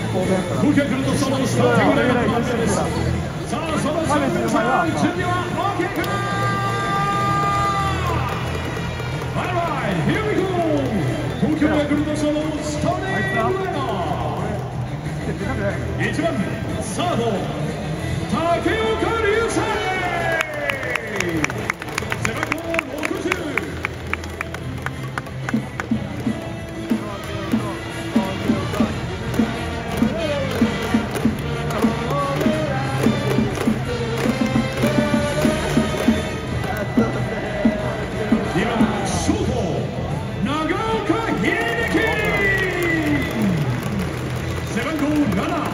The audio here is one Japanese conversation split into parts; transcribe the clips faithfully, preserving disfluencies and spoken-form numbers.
顧客のそのスターティングラインナップ発表です。さあ、そのさん名さん、準備は OK かな。 Alright, here we go! 東京ヤクルトそのスターティングラインナップいちばんサード竹岡龍星、背番号ろくじゅう。にばんショート長岡秀樹、背番号なな。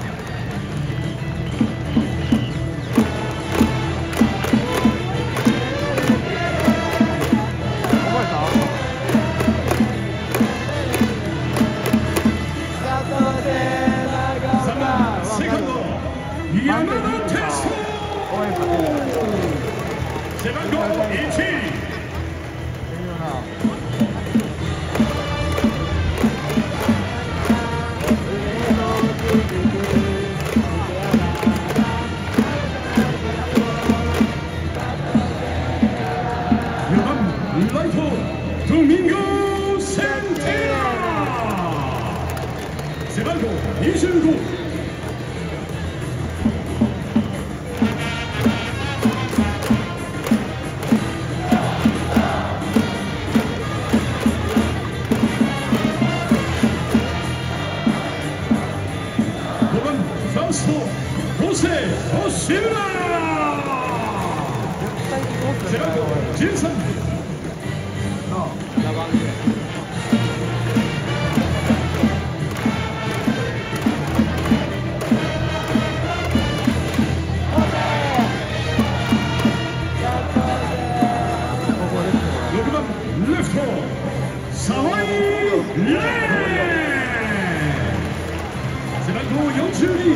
山田哲人、背番号いち。よんばんライトドミンゴ・センテラ、背番号にじゅうご。ファースト、星星浦、背番号じゅうさん。ろくばんレフト、沢井玲、背番号よんじゅうに。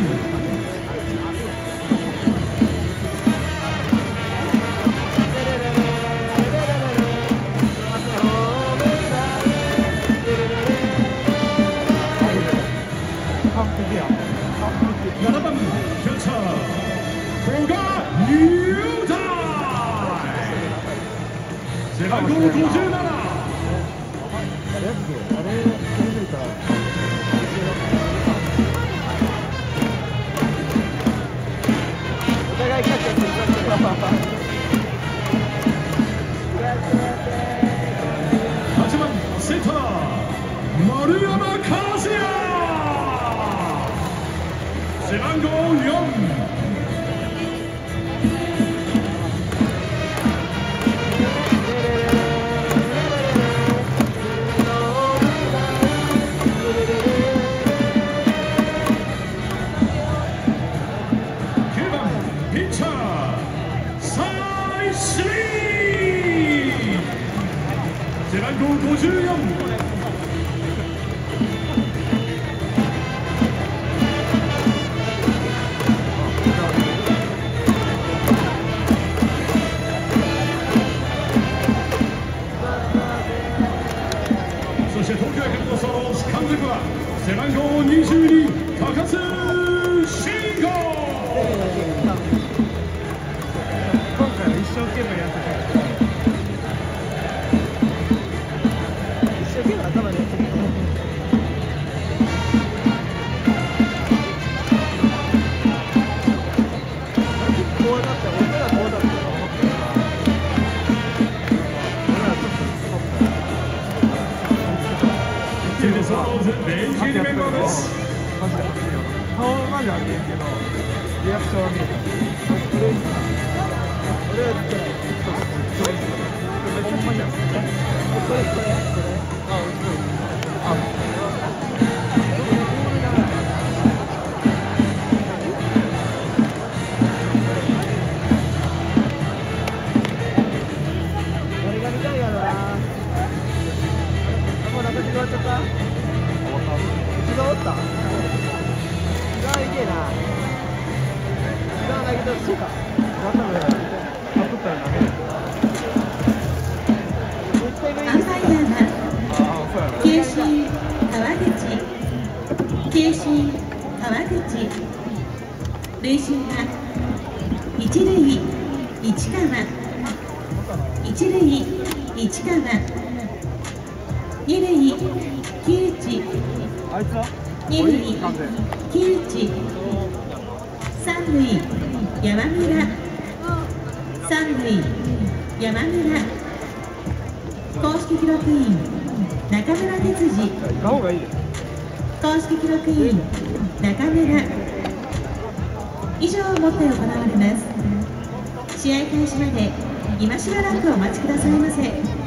ななばんキャッチャー古賀優太、背番号ごじゅうなな。お互いキャッチャーしてる。はちばんセンター丸山和也、背番号よん。きゅうばんピッチャーサイスリー、背番号ごじゅうよん。そして東京ヤクルトスワローズ監督は背番号にじゅうに高津慎吾。今回は一生懸命やってた。一生懸命頭でやってる。こうなって俺らこうだったと思ってるから。俺らちょっとスワローズベンチ入りメンバーです。顔までは見えるけど、リアクションは見えない。俺は言ってない。それほんまにやる。これこれこれ。あ、面白い。あ。俺が見たいやろな。もう中島終わっちゃった。一度おった。一番いけな。一番投げてほしいか。またね、かぶったら投げ塁審は一塁市川、一塁市川、二塁木内、二塁木内、三塁山村、三塁山村、公式記録員中村哲司、公式記録員中村、以上をもって行われます。試合開始まで今しばらくお待ちくださいませ。